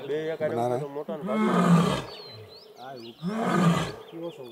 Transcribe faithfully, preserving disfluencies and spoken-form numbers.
બે એક આડે તો મોટો ને ભાગ આ કેવો છો